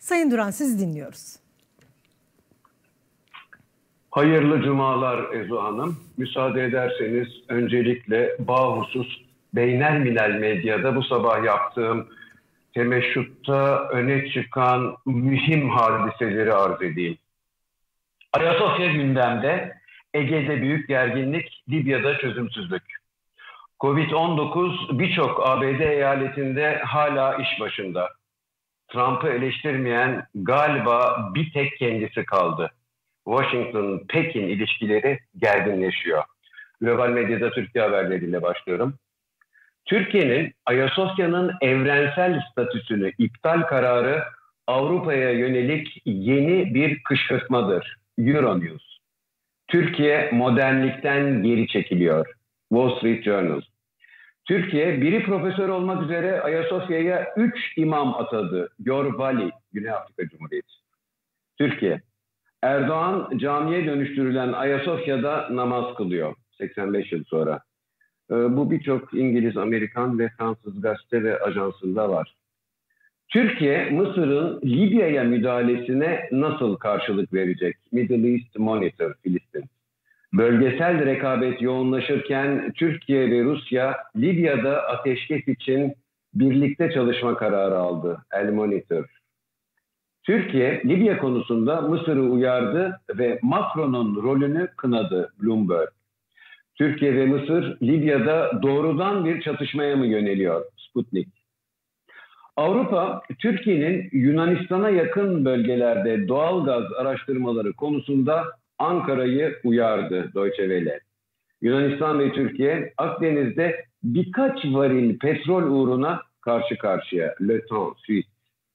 Sayın Duran, sizi dinliyoruz. Hayırlı cumalar Ezo Hanım. Müsaade ederseniz öncelikle bahusus beynelmilel medyada bu sabah yaptığım temeşşutta öne çıkan mühim hadiseleri arz edeyim. Ayasofya gündemde, Ege'de büyük gerginlik, Libya'da çözümsüzlük. Covid-19 birçok ABD eyaletinde hala iş başında. Trump'ı eleştirmeyen galiba bir tek kendisi kaldı. Washington-Pekin ilişkileri gerginleşiyor. Global medyada Türkiye haberleriyle başlıyorum. Türkiye'nin Ayasofya'nın evrensel statüsünü iptal kararı Avrupa'ya yönelik yeni bir kışkırtmadır. Euronews. Türkiye modernlikten geri çekiliyor. Wall Street Journal. Türkiye biri profesör olmak üzere Ayasofya'ya 3 imam atadı. Yorbali, Güney Afrika Cumhuriyeti. Türkiye. Erdoğan camiye dönüştürülen Ayasofya'da namaz kılıyor 85 yıl sonra. Bu birçok İngiliz, Amerikan ve Fransız gazete ve ajansında var. Türkiye, Mısır'ın Libya'ya müdahalesine nasıl karşılık verecek? Middle East Monitor, Filistin. Bölgesel rekabet yoğunlaşırken Türkiye ve Rusya Libya'da ateşkes için birlikte çalışma kararı aldı. El Monitor. Türkiye, Libya konusunda Mısır'ı uyardı ve Macron'un rolünü kınadı. Bloomberg. Türkiye ve Mısır, Libya'da doğrudan bir çatışmaya mı yöneliyor? Sputnik. Avrupa, Türkiye'nin Yunanistan'a yakın bölgelerde doğal gaz araştırmaları konusunda Ankara'yı uyardı. Deutsche Welle. Yunanistan ve Türkiye, Akdeniz'de birkaç varil petrol uğruna karşı karşıya. Le Temps, Suisse.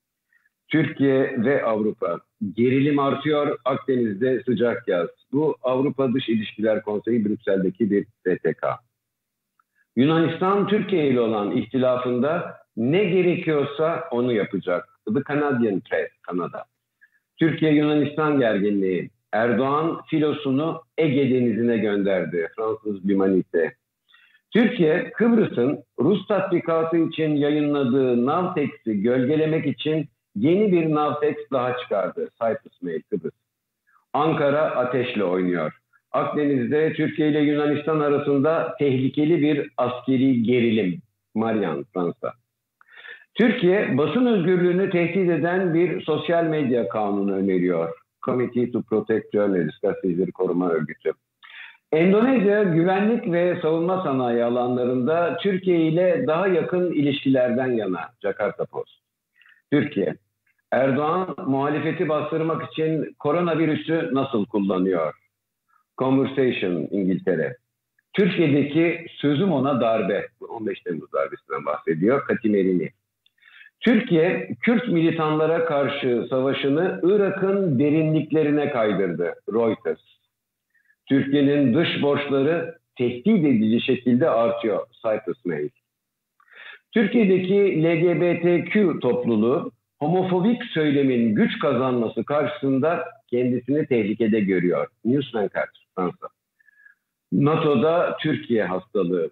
Türkiye ve Avrupa. Gerilim artıyor, Akdeniz'de sıcak yaz. Bu Avrupa Dış İlişkiler Konseyi Brüksel'deki bir STK. Yunanistan, Türkiye ile olan ihtilafında ne gerekiyorsa onu yapacak. The Canadian Press, Kanada. Türkiye-Yunanistan gerginliği. Erdoğan filosunu Ege Denizi'ne gönderdi. Fransız L'Humanité. Türkiye, Kıbrıs'ın Rus tatbikatı için yayınladığı Navtex'i gölgelemek için yeni bir Navtex daha çıkardı. Cyprus Mail, Kıbrıs. Ankara ateşle oynuyor. Akdeniz'de Türkiye ile Yunanistan arasında tehlikeli bir askeri gerilim. Marian, Fransa. Türkiye, basın özgürlüğünü tehdit eden bir sosyal medya kanunu öneriyor. Committee to Protect Journalists, Gazetecileri Koruma Örgütü. Endonezya güvenlik ve savunma sanayi alanlarında Türkiye ile daha yakın ilişkilerden yana. Jakarta Post. Türkiye. Erdoğan muhalefeti bastırmak için koronavirüsü nasıl kullanıyor? Conversation, İngiltere. Türkiye'deki sözüm ona darbe. 15 Temmuz darbesinden bahsediyor. Katimerini. Türkiye, Kürt militanlara karşı savaşını Irak'ın derinliklerine kaydırdı. Reuters. Türkiye'nin dış borçları tehdit edici şekilde artıyor. Cyprus Mail. Türkiye'deki LGBTQ topluluğu homofobik söylemin güç kazanması karşısında kendisini tehlikede görüyor. News 24, Fransa. NATO'da Türkiye hastalığı.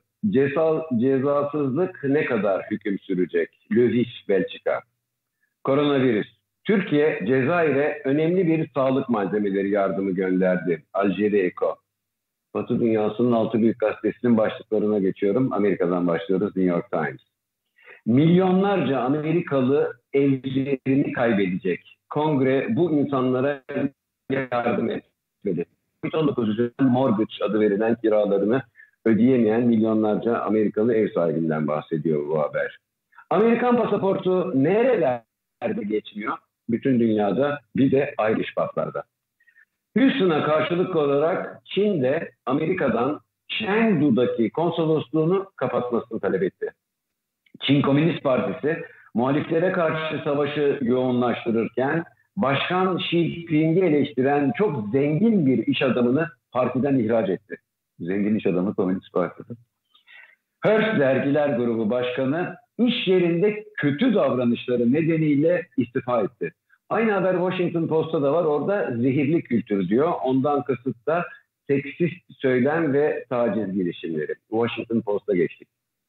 Cezasızlık ne kadar hüküm sürecek? Lviv, Belçika. Koronavirüs. Türkiye, Cezayir'e önemli bir sağlık malzemeleri yardımı gönderdi. Algeri Eko. Batı dünyasının 6 büyük gazetesinin başlıklarına geçiyorum. Amerika'dan başlıyoruz. New York Times. Milyonlarca Amerikalı evlerini kaybedecek. Kongre bu insanlara yardım etmeli. COVID-19 yüzünden mortgage adı verilen kiralarını ödeyemeyen milyonlarca Amerikalı ev sahibinden bahsediyor bu haber. Amerikan pasaportu nerelerde geçmiyor? Bütün dünyada, bir de Irish pub'larda. Houston'a karşılık olarak Çin de Amerika'dan Chengdu'daki konsolosluğunu kapatmasını talep etti. Çin Komünist Partisi muhaliflere karşı savaşı yoğunlaştırırken Başkan Xi Jinping'i eleştiren çok zengin bir iş adamını partiden ihraç etti. Zengin iş adamı Komünist Partisi. Hearst Dergiler Grubu Başkanı iş yerinde kötü davranışları nedeniyle istifa etti. Aynı haber Washington Post'ta da var. Orada zehirli kültür diyor. Ondan kasıt da seksist söylem ve taciz girişimleri. Washington Post'a geçtik.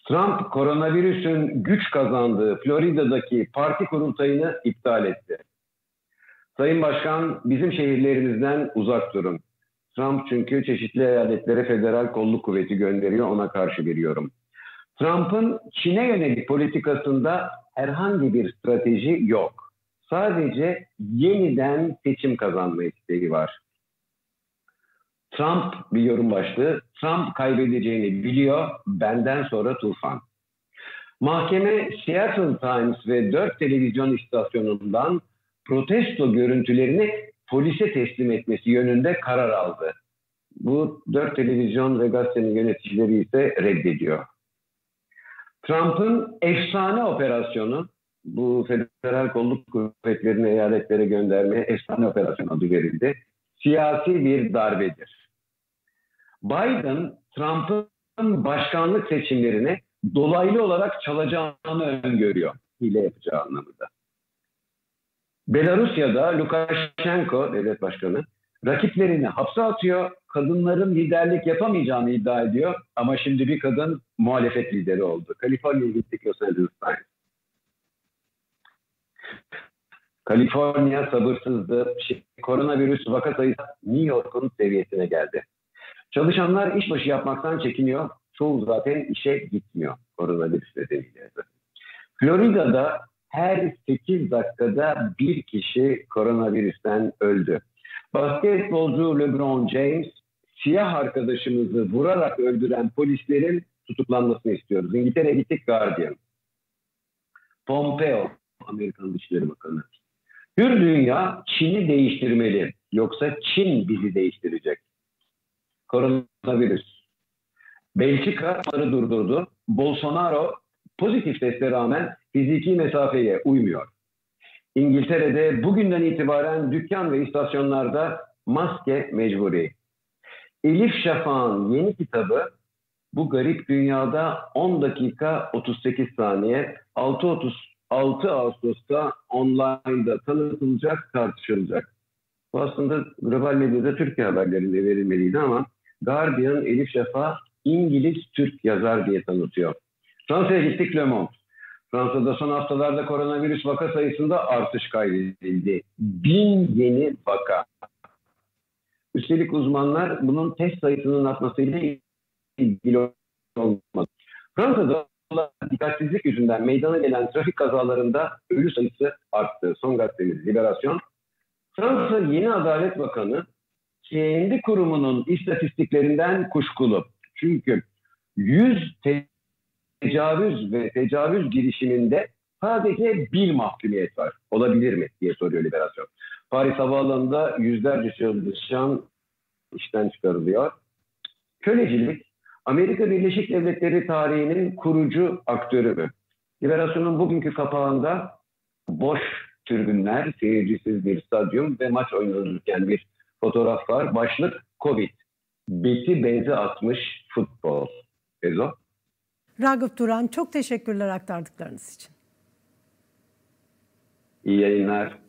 Trump koronavirüsün güç kazandığı Florida'daki parti kurultayını iptal etti. Sayın Başkan, bizim şehirlerimizden uzak durun. Trump çünkü çeşitli eyaletlere federal kolluk kuvveti gönderiyor, ona karşı veriyorum. Trump'ın Çin'e yönelik politikasında herhangi bir strateji yok. Sadece yeniden seçim kazanma isteği var. Trump bir yorum başlığı. Trump kaybedeceğini biliyor, benden sonra tufan. Mahkeme Seattle Times ve 4 televizyon istasyonundan protesto görüntülerini polise teslim etmesi yönünde karar aldı. Bu 4 televizyon ve gazetenin yöneticileri ise reddediyor. Trump'ın efsane operasyonu, bu federal kolluk kuvvetlerini eyaletlere göndermeye efsane operasyon adı verildi, siyasi bir darbedir. Biden, Trump'ın başkanlık seçimlerini dolaylı olarak çalacağını öngörüyor, hile yapacağı anlamında. Belarusya'da Lukashenko, devlet başkanı, rakiplerini hapse atıyor, kadınların liderlik yapamayacağını iddia ediyor ama şimdi bir kadın muhalefet lideri oldu. Kaliforniya'ya gittik, Los Angeles Times. Kaliforniya sabırsızdı. Koronavirüs vaka sayısı New York'un seviyesine geldi. Çalışanlar işbaşı yapmaktan çekiniyor. Çoğu zaten işe gitmiyor koronavirüs nedeniyle. Florida'da her 8 dakikada bir kişi koronavirüsten öldü. Basketbolcu LeBron James, siyah arkadaşımızı vurarak öldüren polislerin tutuklanmasını istiyoruz. İngiltere'ye gittik, Guardian. Pompeo, Amerikan Dışişleri Bakanı. Hür dünya Çin'i değiştirmeli. Yoksa Çin bizi değiştirecek. Koronavirüs. Belçika onları durdurdu. Bolsonaro pozitif teste rağmen fiziki mesafeye uymuyor. İngiltere'de bugünden itibaren dükkan ve istasyonlarda maske mecburi. Elif Şafak'ın yeni kitabı Bu Garip Dünyada 10 dakika 38 saniye 6 Ağustos'ta online'da tanıtılacak, tartışılacak. Bu aslında global medyada Türkiye haberlerinde verilmeliydi ama Guardian Elif Şafak İngiliz-Türk yazar diye tanıtıyor. Fransa'ya gittik, Le Monde. Fransa'da son haftalarda koronavirüs vaka sayısında artış kaydedildi. 1000 yeni vaka. Üstelik uzmanlar bunun test sayısının artmasıyla ilgili olmadı. Fransa'da dikkatsizlik yüzünden meydana gelen trafik kazalarında ölü sayısı arttı. Son gazetemiz Liberasyon. Fransa Yeni Adalet Bakanı kendi kurumunun istatistiklerinden kuşkulu. Çünkü 100 tecavüz girişiminde sadece bir mahkumiyet var. Olabilir mi diye soruyor Liberasyon. Paris Havaalanı'nda yüzlerce çalışan işten çıkarılıyor. Kölecilik, Amerika Birleşik Devletleri tarihinin kurucu aktörü mü? Liberasyon'un bugünkü kapağında boş tribünler, seyircisiz bir stadyum ve maç oynanırken bir fotoğraf var. Başlık Covid. Beti benze atmış futbol. Ezo. Ragıp Duran, çok teşekkürler aktardıklarınız için. İyi yayınlar.